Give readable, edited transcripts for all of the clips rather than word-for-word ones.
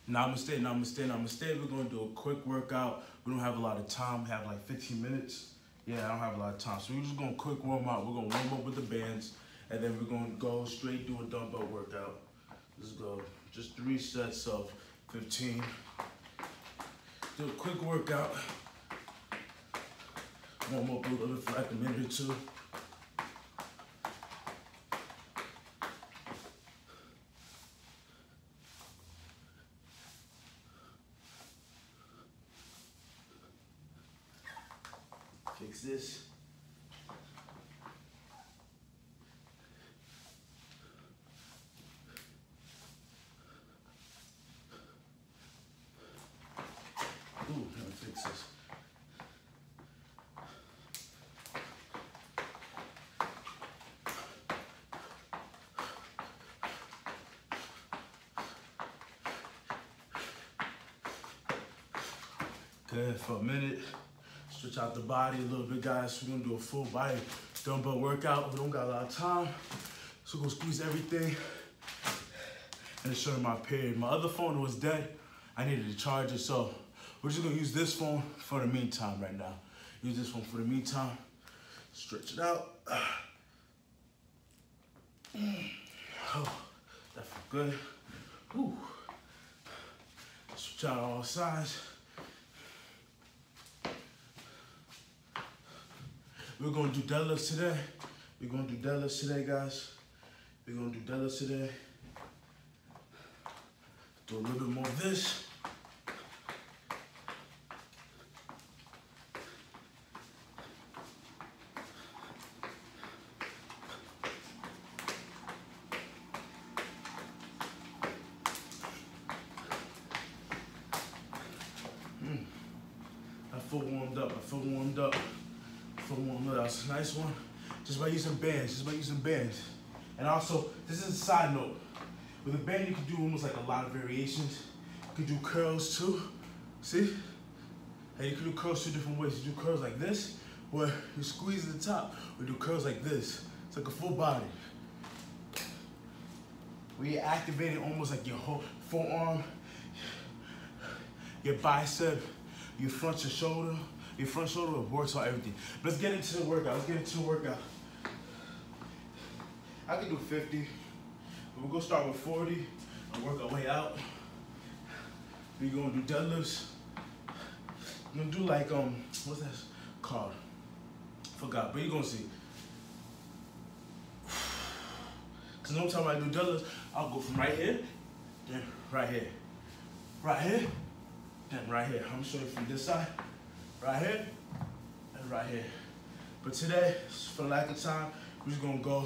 Namaste, namaste, namaste. We're gonna do a quick workout. We don't have a lot of time. We have like 15 minutes. Yeah, I don't have a lot of time. So we're just gonna quick warm up. We're gonna warm up with the bands, and then we're gonna go straight do a dumbbell workout. Let's go. Just 3 sets of 15. Do a quick workout. Warm up a little for like a minute or two. Fix this. Ooh, let me fix this. Good for a minute. Stretch out the body a little bit, guys. We're gonna do a full body dumbbell workout. We don't got a lot of time, so we're gonna squeeze everything. And it's showing my period. My other phone was dead. I needed to charge it, so we're just gonna use this phone for the meantime right now. Use this phone for the meantime. Stretch it out. Oh, that felt good. Whew. Stretch out all sides. We're gonna do deadlifts today. We're gonna do deadlifts today, guys. We're gonna do deadlifts today. Do a little bit more of this. I feel warmed up. I feel warmed up. That's a nice one. Just by using bands. And also, this is a side note. With a band, you can do almost like a lot of variations. You can do curls too. See? And you can do curls 2 different ways. You do curls like this, where you squeeze at the top, or do curls like this. It's like a full body. Where you're activating almost like your whole forearm, your bicep, your front shoulder. Your front shoulder works on everything. Let's get into the workout. I can do 50, but we're gonna start with 40 and work our way out. We're gonna do deadlifts. We're gonna do like, what's that called? Forgot, but you're gonna see. Cause no time I do deadlifts, I'll go from right here, then right here. Right here, then right here. I'm gonna show you from this side. Right here and right here. But today, for lack of time, we're just gonna go.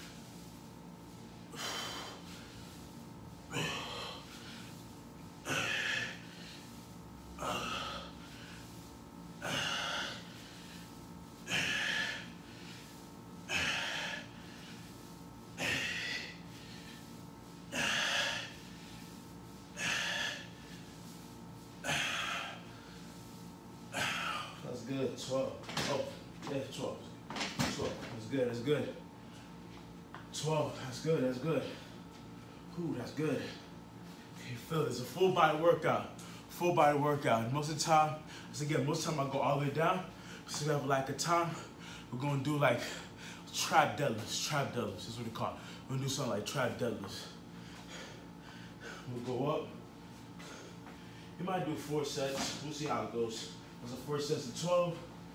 That's good, 12. Oh, yeah, 12. 12, that's good. 12, that's good. Ooh, that's good. You feel it, it's a full body workout. Most of the time, most of the time I go all the way down. So we have like a time, we're gonna do like trap deadlifts. That's what we call it. We're gonna do something like trap deadlifts. We'll go up. You might do 4 sets, we'll see how it goes. Those are 4 sets of 12.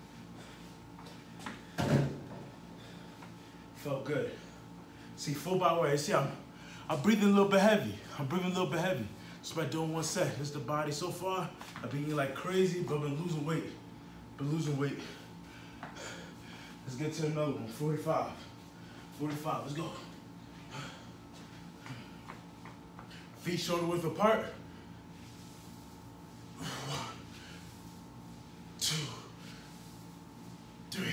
Felt good. See, full body work. See, I'm breathing a little bit heavy. Just by doing 1 set. This is the body so far. I've been eating like crazy, but I've been losing weight. Let's get to another one. 45. Let's go. Feet shoulder width apart. 1, 2, 3,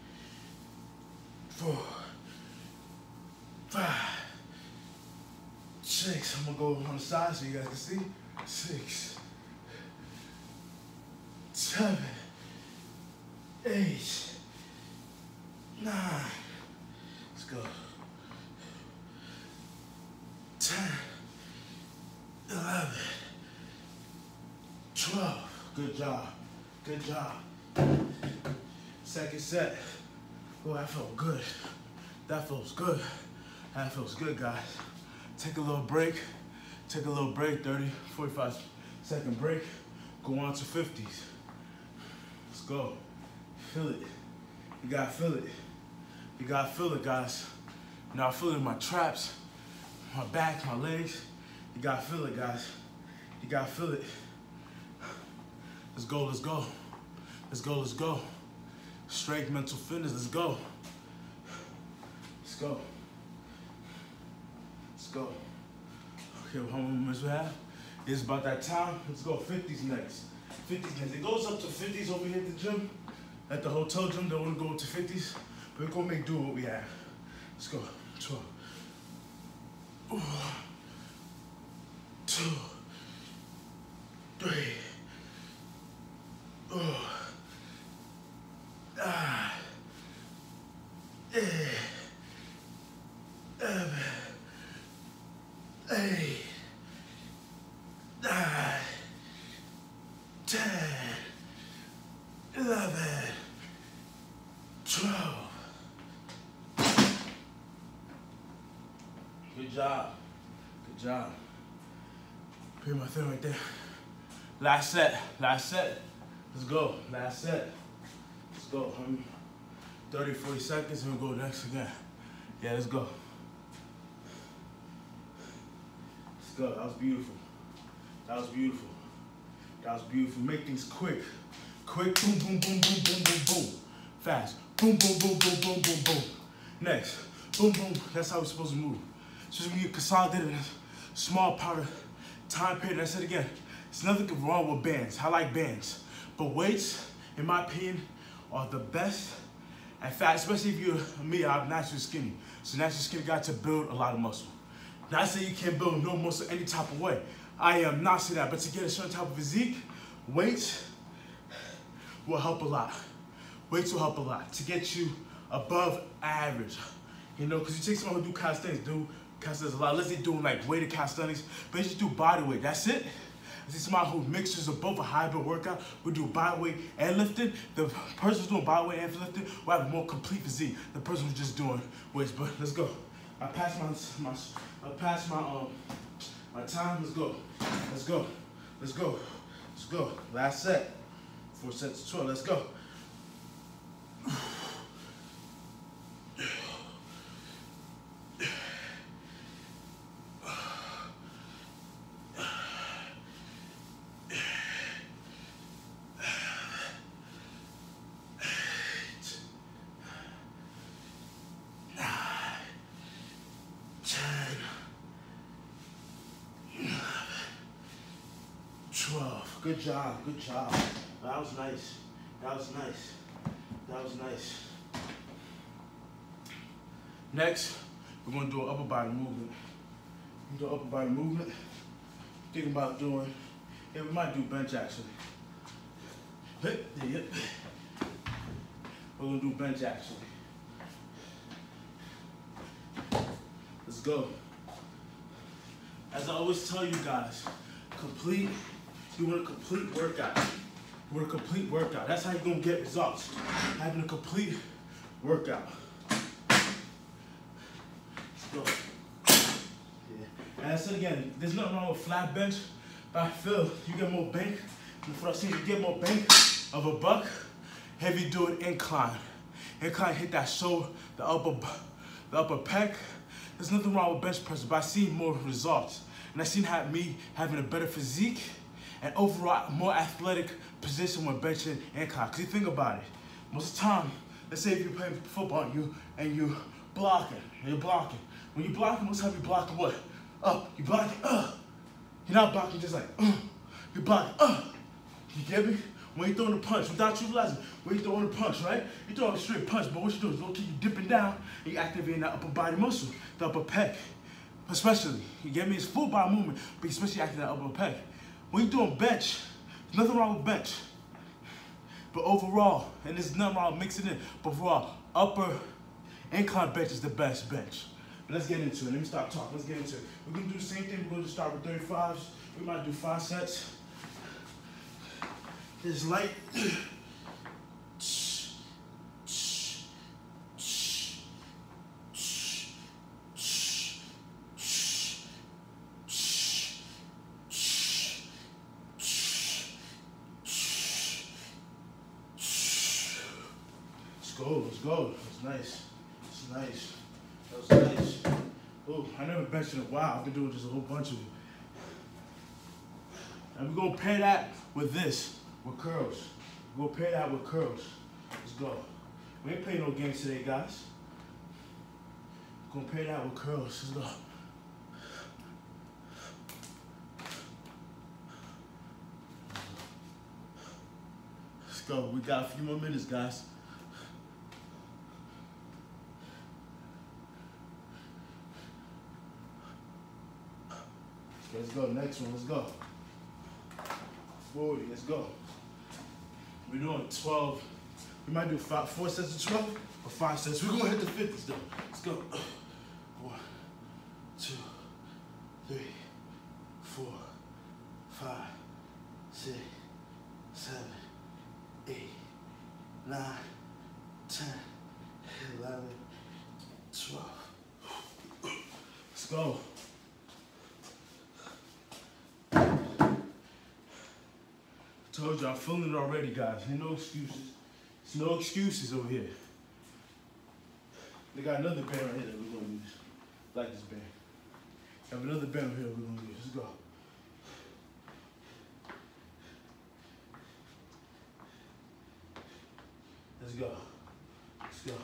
4, 5, 6. I'm gonna go on the side so you guys can see. 6, 7, 8, 9. Let's go. 10, 11, 12. Good job. Good job. Second set. Oh, that felt good. That feels good. That feels good, guys. Take a little break. Take a little break, 30, 45-second break. Go on to 50s. Let's go. Feel it. You gotta feel it. You gotta feel it, guys. Now I feel it in my traps, my back, my legs. You gotta feel it, guys. You gotta feel it. Let's go, let's go. Let's go, let's go. Strength, mental fitness, let's go. Let's go. Let's go. Okay, how many minutes we have? It's about that time. Let's go 50s next. 50s next. It goes up to 50s over here at the gym. At the hotel gym, they want to go to 50s. But we're going to make do with what we have. Let's go. 12. 1, 2, 3. 10, 11, 12. Good job. Good job. Put my thing right there. Last set. Last set. Let's go. Last set. Let's go. 30, 40 seconds and we'll go next again. Yeah, let's go. Let's go. That was beautiful. That was beautiful. That was beautiful. Make things quick. Quick. Boom, boom, boom, boom, boom, boom, boom. Fast. Boom, boom, boom, boom, boom, boom, boom. Next. Boom, boom. That's how we're supposed to move. So when you consolidate in a small part of time period, I said again, there's nothing wrong with bands. I like bands. But weights, in my opinion, are the best. In fact, especially if you're me, I'm naturally skinny. So naturally skinny got to build a lot of muscle. Not saying you can't build no muscle any type of way. I am not saying that, but to get a certain type of physique, weights will help a lot. Weights will help a lot to get you above average. You know, because you take someone who do calisthenics, a lot. Let's say doing like weighted calisthenics, but you just do body weight. That's it. I see somebody who mixes of both a hybrid workout. We do body weight and lifting. The person who's doing body weight and lifting will have a more complete physique. The person who's just doing weights. But let's go. I passed my time. Let's go. Let's go. Let's go. Let's go. Last set. 4 sets of 12. Let's go. Good job, good job. That was nice. That was nice. That was nice. Next, we're gonna do an upper body movement. Do upper body movement. Thinking about doing, yeah, we might do bench actually. We're gonna do bench actually. Let's go. As I always tell you guys, you want a complete workout. You want a complete workout. That's how you're gonna get results. Having a complete workout. Let's go. Yeah. And I said again, there's nothing wrong with flat bench, but I feel you get more bang. And what I've seen, you get more bang of a buck, heavy do an incline. Incline hit that shoulder, the upper pec. There's nothing wrong with bench press, but I see more results. And I seen me having a better physique and overall more athletic position when benching incline. Because you think about it, most of the time, let's say if you're playing football and you're blocking, When you're blocking, most of the time you're blocking what? Up. You're blocking up. You're not blocking just like You're blocking up. You get me? When you're throwing a punch, without utilizing, when you're throwing a punch, right? You're throwing a straight punch, but what you do is low-key, you're dipping down and you're activating that upper body muscle, the upper pec. Especially, you get me? It's full body movement, but especially activating that upper pec. When you're doing bench, there's nothing wrong with bench. But overall, and there's nothing wrong with mixing it, but overall, upper incline bench is the best bench. But let's get into it. Let me stop talking. Let's get into it. We're going to do the same thing. We're going to start with 35s. We might do 5 sets. It's light. Let's go. That's nice. That's nice. That was nice. Oh, I never benched in a while. I've been doing just a whole bunch of it. And we're gonna pair that with this, with curls. We're gonna pair that with curls. Let's go. We ain't playing no games today, guys. We're gonna pair that with curls. Let's go. Let's go. We got a few more minutes, guys. Let's go, next one, let's go. 40, let's go. We're doing 12. We might do 4 sets of 12 or 5 sets. We're gonna hit the 50s though. Let's go. 1, 2, 3, 4, 5, 6, 7, 8, 9, 10, 11, 12. Let's go. Told you, I'm feeling it already, guys. Ain't no excuses. There's no excuses over here. They got another band right here that we're gonna use. Like this band. Have another band over here we're gonna use. Let's go. Let's go. Let's go.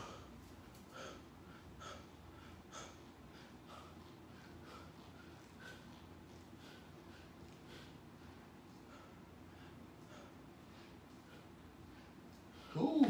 Ooh.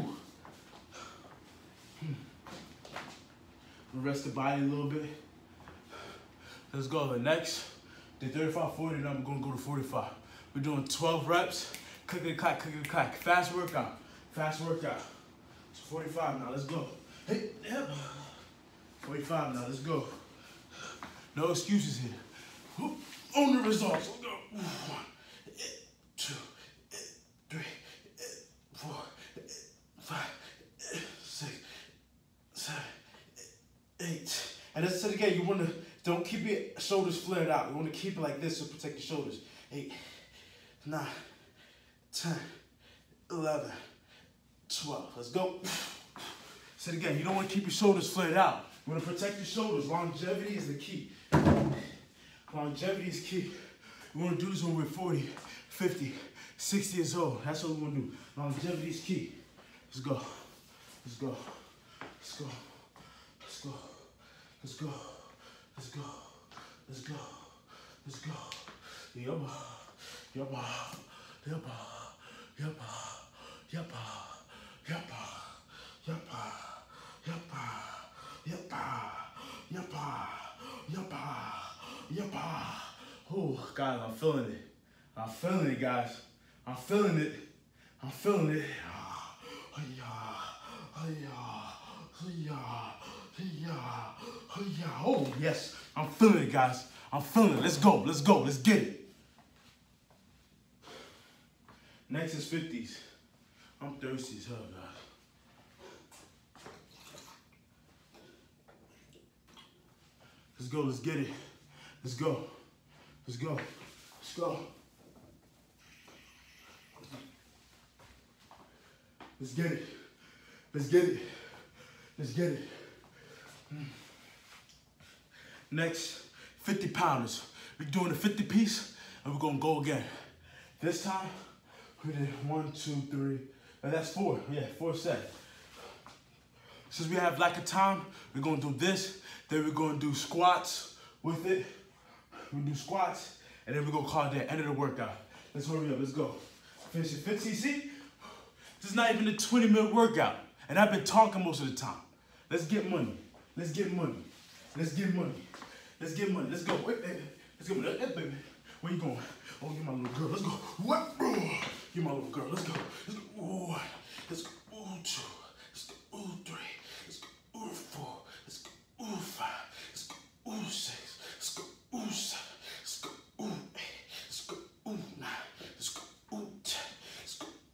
Rest the body a little bit. Let's go. The next, the 35, 40, and I'm gonna go to 45. We're doing 12 reps, clickety clack, clickety clack. Fast workout, fast workout. It's 45 now, let's go. Hey, yep. 45 now, let's go. No excuses here. Own the results, let's go. 1, 2, 3, 4, 5, 6, 7, 8. And as I said again, you want to, don't keep your shoulders flared out. You want to keep it like this to protect your shoulders. 8, 9, 10, 11, 12. Let's go. Said again, you don't want to keep your shoulders flared out. You want to protect your shoulders. Longevity is the key. Longevity is key. We want to do this when we're 40, 50, 60 years old. That's what we want to do. Longevity is key. Let's go. Let's go. Let's go. Let's go. Let's go. Let's go. Let's go. Let's go. Yabba. Yabba. Yabba. Yabba. Yabba. Yabba. Yabba. Yabba. Yabba. Yabba. Yabba. Yabba. Oh, guys, I'm feeling it. I'm feeling it, guys. I'm feeling it. I'm feeling it. Oh, yes. I'm feeling it, guys. I'm feeling it. Let's go. Let's go. Let's get it. Next is 50s. I'm thirsty as hell, guys. Let's go. Let's get it. Let's go. Let's go. Let's go. Let's get it. Let's get it. Let's get it. Next, 50 pounders. We're doing a 50 piece and we're gonna go again. This time, we did 1, 2, 3, and that's 4. Yeah, 4 sets. Since we have lack of time, we're gonna do this, then we're gonna do squats with it. We'll do squats, and then we're gonna call it the end of the workout. Let's hurry up, let's go. Finish it 50, see? This is not even a 20-minute workout, and I've been talking most of the time. Let's get money. Let's get money. Let's get money. Let's get money. Let's go. Wait, baby. Let's go. Hey, baby. Where you going? Oh, you're my little girl. Let's go. What? You're my little girl. Let's go. Let's go. Ooh. Let's go. Ooh, 2. Let's go. Ooh, 3. Let's go. Ooh, 4. Let's go. Ooh, 5. Let's go. Ooh, 6. Let's go. Ooh, 7. Let's go. Ooh, 8. Let's go. Ooh, 9. Let's go. Ooh, 10. Let's go.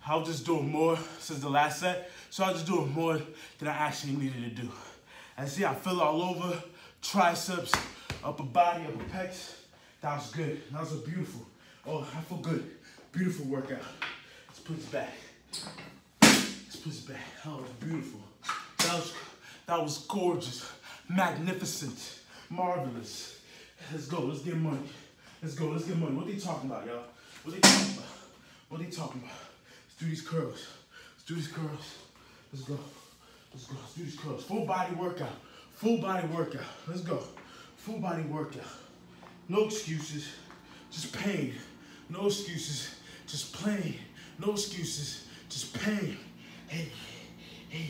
I was just doing more since the last set, so I was just doing more than I actually needed to do. And see, I feel all over, triceps, upper body, upper pecs. That was good. That was a beautiful. Oh, I feel good. Beautiful workout. Let's put this back. Let's put this back. That was beautiful. That was gorgeous, magnificent, marvelous. Let's go. Let's get money. Let's go. Let's get money. What are they talking about, y'all? What are they talking about? What are they talking about? Let's do these curls. Let's do these curls. Let's go. Let's go. Let's do these curls. Full body workout. Full body workout. Let's go. Full body workout. No excuses. Just pain. No excuses. Just plain. No excuses. Just pain. Hey. Hey.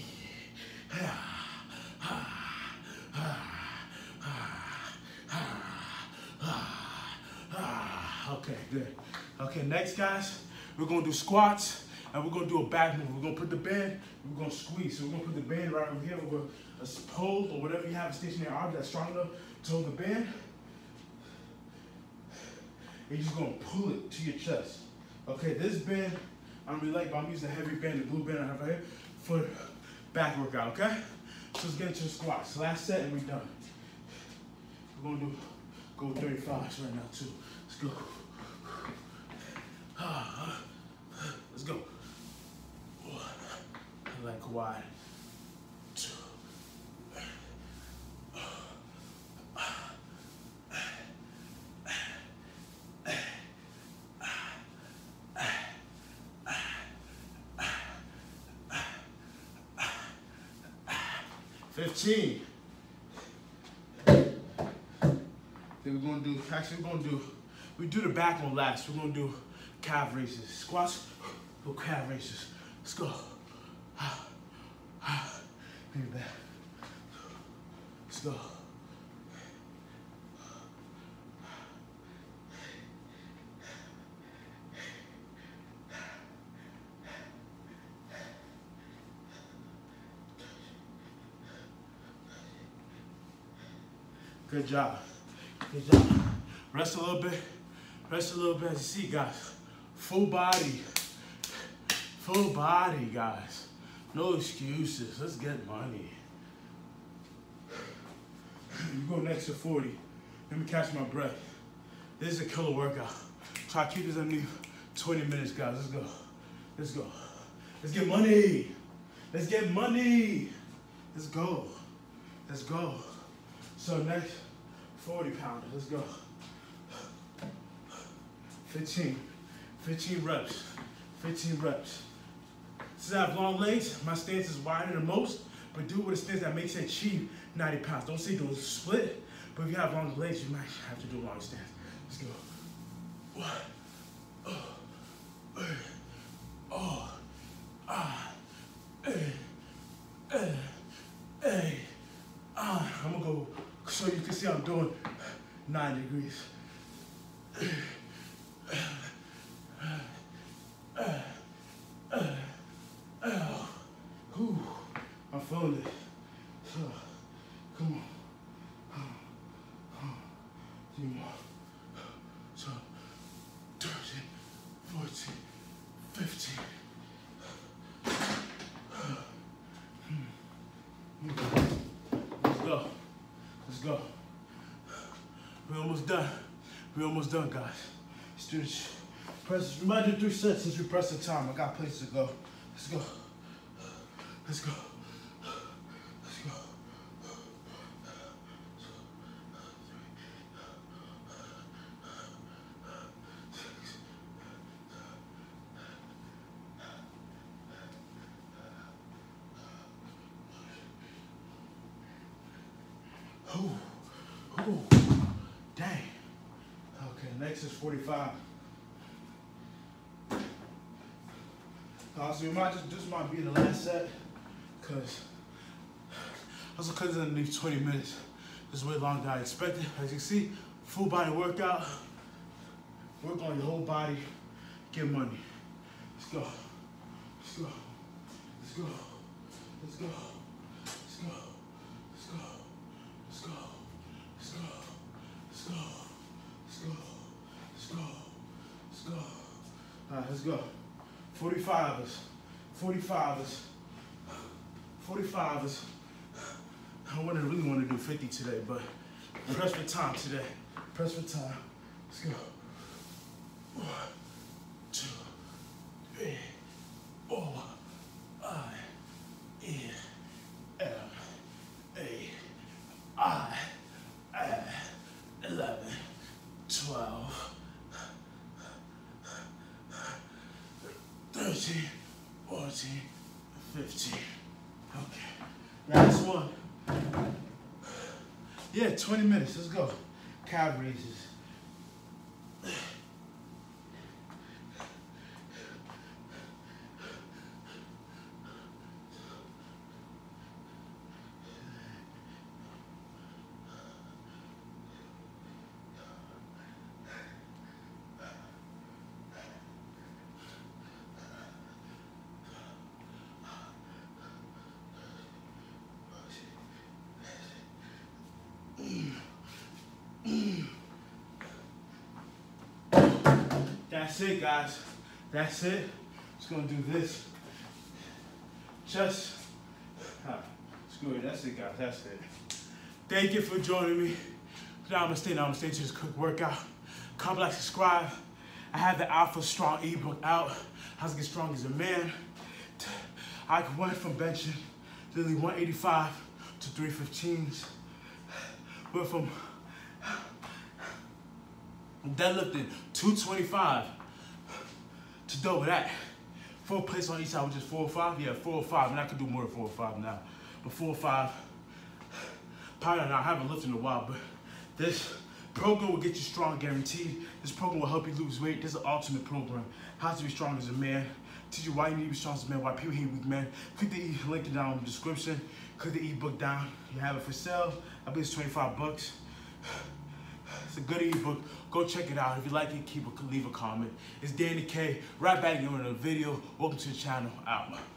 Okay, good. Okay, next, guys, we're gonna do squats and we're gonna do a back move. We're gonna put the band, we're gonna squeeze. So we're gonna put the band right over here. We're gonna hold or whatever you have, a stationary arm that's strong enough to hold the band. And you're just gonna pull it to your chest. Okay, this band, I'm really like, but I'm using a heavy band, the blue band I have right here, for back workout, okay? So let's get into the squats. Last set and we're done. We're gonna go 35s right now too. Let's go. Let's go. Like Kawhi. 2. 15. Then we're gonna do, we do the back one last. We're gonna do calf raises. Squats or calf raises. Let's go. Bring it back. Let's go. Good job. Good job. Rest a little bit. Rest a little bit. As you see, guys, full body. Full body, guys. No excuses. Let's get money. You go next to 40. Let me catch my breath. This is a killer workout. Try to keep this underneath 20 minutes, guys. Let's go. Let's go. Let's get money. Let's get money. Let's go. Let's go. So next, 40 pounders. Let's go. 15 reps. 15 reps. Since I have long legs, my stance is wider than most, but do it with a stance that makes it achieve 90 pounds. Don't say do a split, but if you have long legs, you might have to do a long stance. Let's go. 1. I'm gonna go so you can see I'm doing 9 degrees. I'm feeling it. So, come on. 2 more. So, 13, 14, 15. Let's go. Let's go. We're almost done. We're almost done, guys. Let's do this. Press. We might do 3 sets since we press the time. I got places to go. Let's go. Let's go. Let's go. 6. Ooh. Dang. Okay, next is 45. So we might this might be the last set, because it's underneath 20 minutes. This is way longer than I expected. As you can see, full body workout. Work on your whole body. Get money. Let's go. Let's go. Let's go. Let's go. Let's go. Let's go. Let's go. Let's go. Let's go. Let's go. Let's go. Let's go. All right, let's go. 45ers, 45ers, 45ers. I really want to do 50 today, but press for time today. Press for time. Let's go. 1, 2, 3, 4, 5, 6, 7, 8, 9, 11, 12, 13, 14, 15. Okay. Last one. Yeah, 20 minutes. Let's go. Calf raises. That's it, guys. That's it. Just gonna do this. Just, screw it. That's it, guys. That's it. Thank you for joining me. Namaste to this quick workout. Comment, like, subscribe. I have the Alpha Strong ebook out. How to get strong as a man. I went from benching literally 185 to 315s. Went from deadlifting 225 to double that. 4 plates on each side, which is 4 or 5. Yeah, 4 or 5. And I could do more than 4 or 5 now. But 4 or 5. Probably not. I haven't lifted in a while, but this program will get you strong, guaranteed. This program will help you lose weight. This is an ultimate program. How to be strong as a man. Teach you why you need to be strong as a man, why people hate weak men. Click the link down in the description. Click the ebook down. You have it for sale. I believe it's 25 bucks. It's a good ebook. Go check it out. If you like it, leave a comment. It's Danny K. Right back in another video. Welcome to the channel. Out.